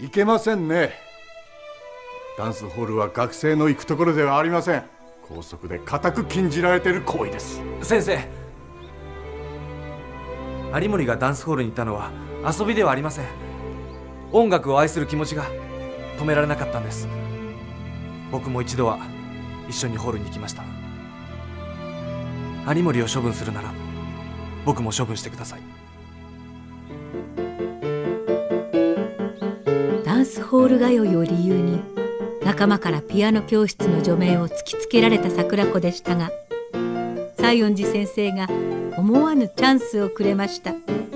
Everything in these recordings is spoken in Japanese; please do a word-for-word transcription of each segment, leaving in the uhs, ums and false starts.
いけませんね。ダンスホールは学生の行くところではありません。校則で固く禁じられている行為です。 先生、有森がダンスホールに行ったのは遊びではありません。音楽を愛する気持ちが止められなかったんです。僕も一度は一緒にホールに行きました。有森を処分するなら僕も処分してください。 ダンスホール通いを理由に仲間からピアノ教室の除名を突きつけられた桜子でしたが、西園寺先生が思わぬチャンスをくれました。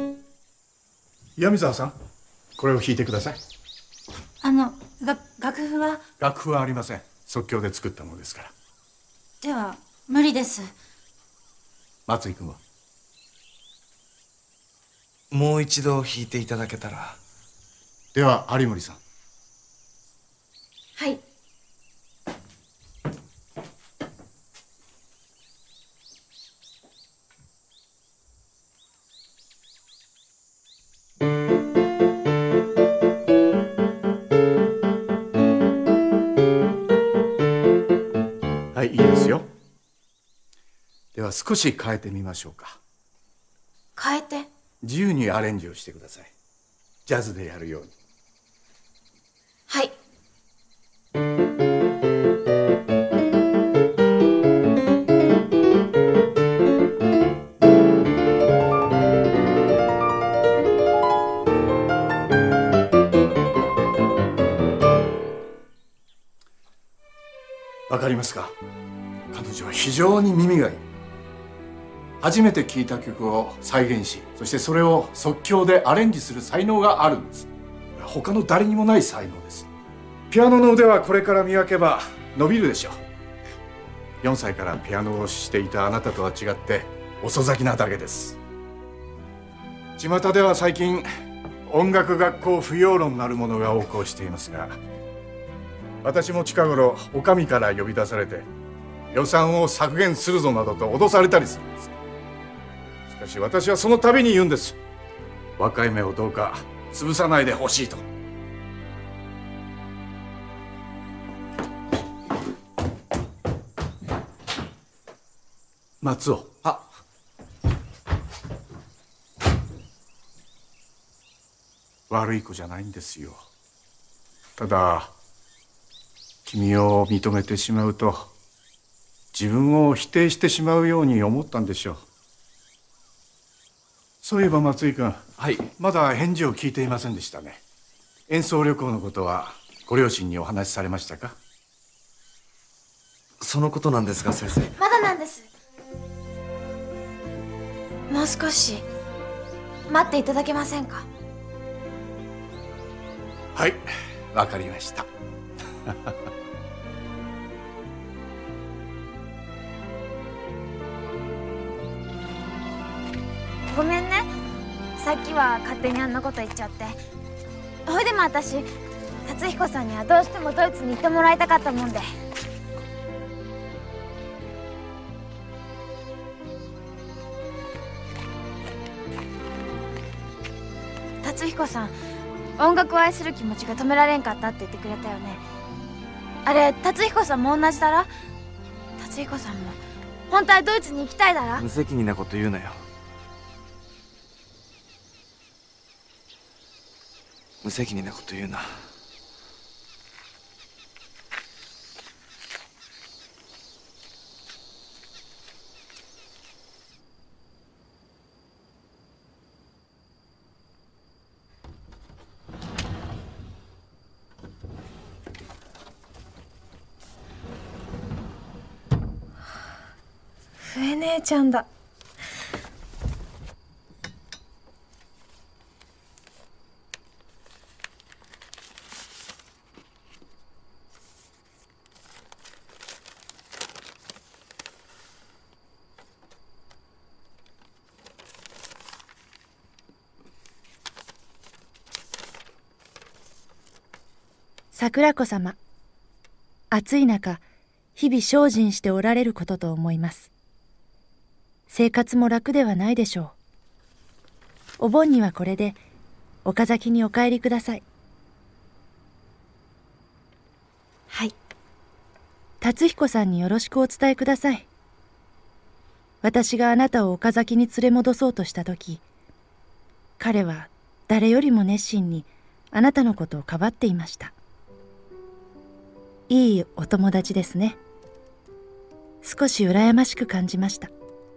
闇沢さん、これを弾いてください。 あのが楽譜は楽譜はありません。即興で作ったものですから。 では無理です。 松井君は？ もう一度弾いていただけたら。 では有森さん。 はい。 はい、いいですよ。では少し変えてみましょうか。 変えて？ 自由にアレンジをしてください。ジャズでやるように。 はい。 わかりますか？彼女は非常に耳がいい。初めて聴いた曲を再現し、そしてそれを即興でアレンジする才能があるんです。他の誰にもない才能です。ピアノの腕はこれから磨けば伸びるでしょう。よんさいからピアノをしていたあなたとは違って遅咲きなだけです。巷では最近音楽学校不要論なるものが横行していますが、私も近頃お上から呼び出されて予算を削減するぞなどと脅されたりするんです。しかし私はその度に言うんです。若い芽をどうか潰さないでほしいと。松尾。 あ、 悪い子じゃないんですよ。ただ君を認めてしまうと自分を否定してしまうように思ったんでしょう。そういえば松井君。 はい。 まだ返事を聞いていませんでしたね。演奏旅行のことはご両親にお話しされましたか？ そのことなんですが先生。 まだなんです。もう少し待っていただけませんか？ はい、わかりました。 ごめんね、さっきは勝手にあんなこと言っちゃって。ほいでも私達彦さんにはどうしてもドイツに行ってもらいたかったもんで。達彦さん、音楽を愛する気持ちが止められんかったって言ってくれたよね。あれ達彦さんも同じだろ？達彦さんも本当はドイツに行きたいだろ？ 無責任なこと言うなよ。無責任なこと言うな。 笛姉ちゃんだ。 桜子様、暑い中日々精進しておられることと思います。生活も楽ではないでしょう。お盆にはこれで岡崎にお帰りください。 達彦さんによろしくお伝えください。私があなたを岡崎に連れ戻そうとしたとき、彼は誰よりも熱心にあなたのことをかばっていました。いいお友達ですね。少し羨ましく感じました。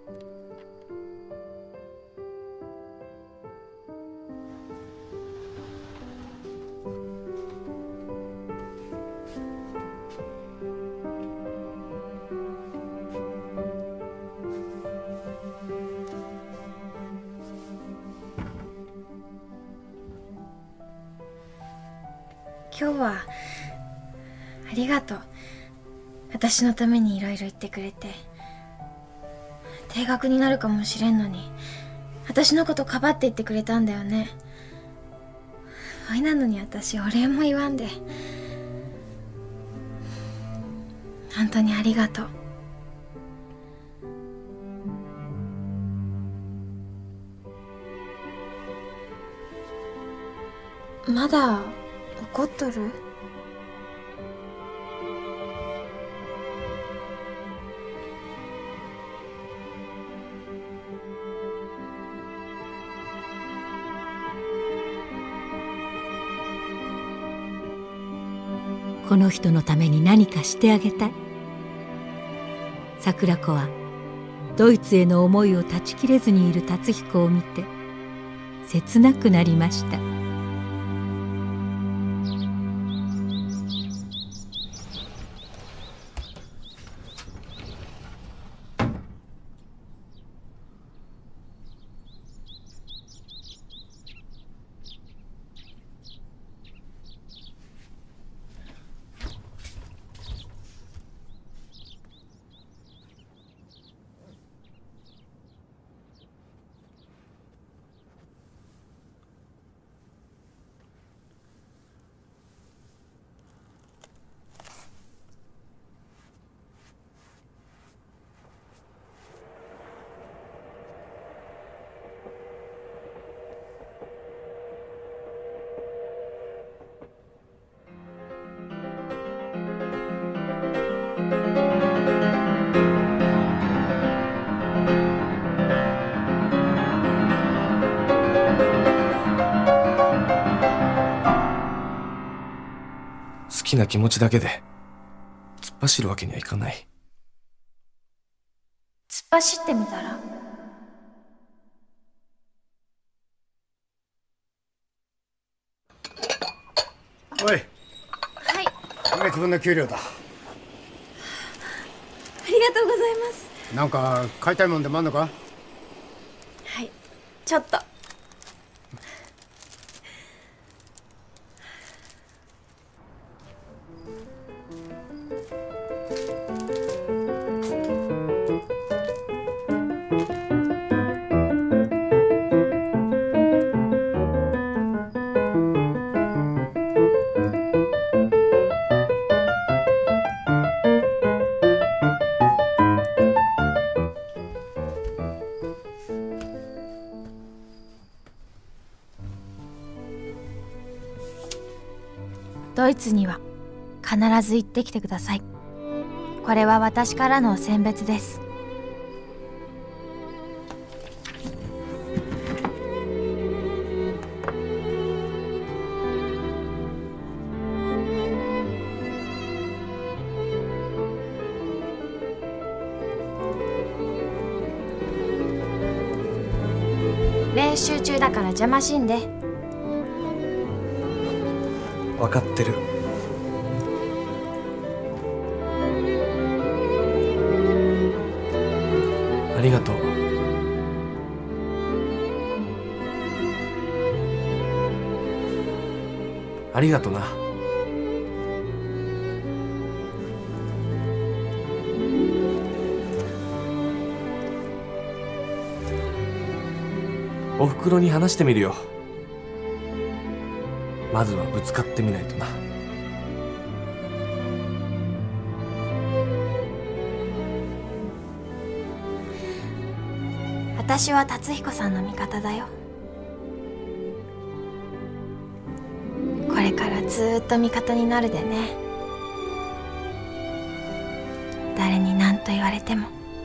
今日はありがとう。私のためにいろいろ言ってくれて。停学になるかもしれんのに私のことかばって言ってくれたんだよね。おいなのに私お礼も言わんで。本当にありがとう。まだ怒っとる？ この人のために何かしてあげたい。桜子はドイツへの思いを断ち切れずにいる達彦を見て切なくなりました。 好きな気持ちだけで突っ走るわけにはいかない。 突っ走ってみたら？ おい、 はい。 今月分の給料だ。 ありがとうございます。 なんか買いたいもんでもあんのか？ はい、ちょっと。ドイツには必ず行ってきてください。これは私からの餞別です。練習中だから邪魔しんで。 分かってる。ありがとう。ありがとな。おふくろに話してみるよ。まずはぶつかってみないとな。 私は達彦さんの味方だよ。これからずーっと味方になるでね。 と言われても。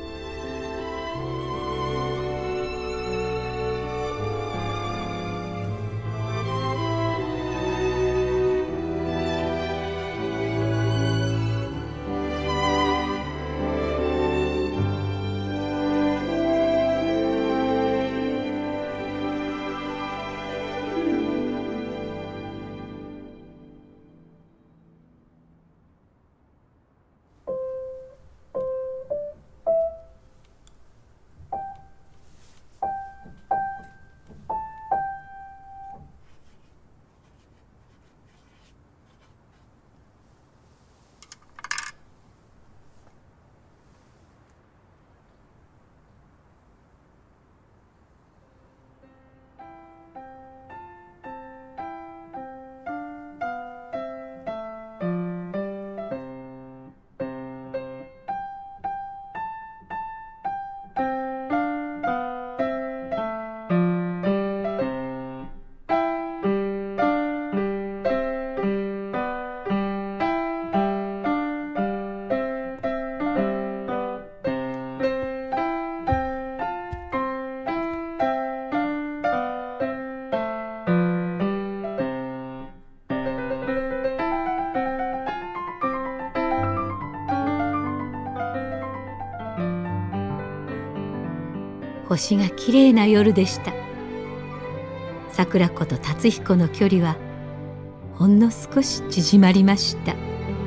星がきれいな夜でした。桜子と達彦の距離はほんの少し縮まりました。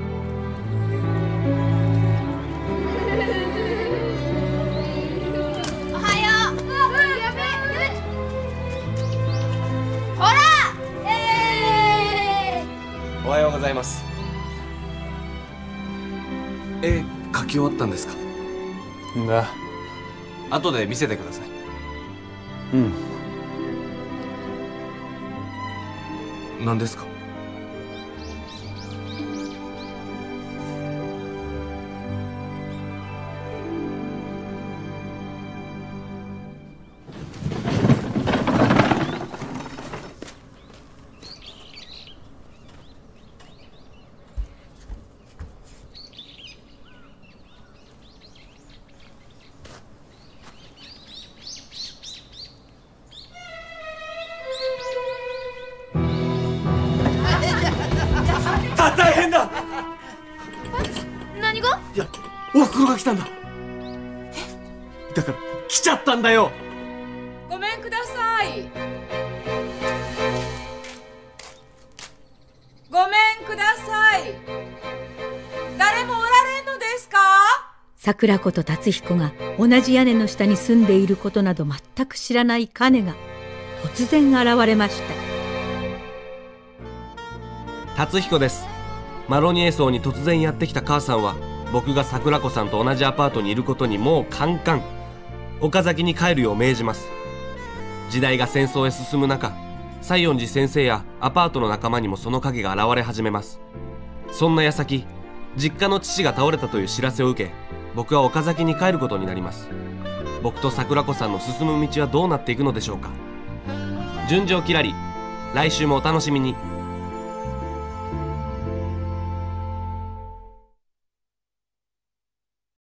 おはよう。やべえ。ほら、えー、 おはようございます。絵描き終わったんですか？ んだ。 後で見せてください。 うん。 何ですか？大変だ。 何が？ いや、おふくろが来たんだ。だから来ちゃったんだよ。 ごめんください。ごめんください。誰もおられんのですか？ 桜子と達彦が同じ屋根の下に住んでいることなど全く知らない彼が突然現れました。 達彦です。マロニエ荘に突然やってきた母さんは、僕が桜子さんと同じアパートにいることにもうカンカン。岡崎に帰るよう命じます。時代が戦争へ進む中、西園寺先生やアパートの仲間にもその影が現れ始めます。そんな矢先、実家の父が倒れたという知らせを受け、僕は岡崎に帰ることになります。僕と桜子さんの進む道はどうなっていくのでしょうか。純情きらり、来週もお楽しみに。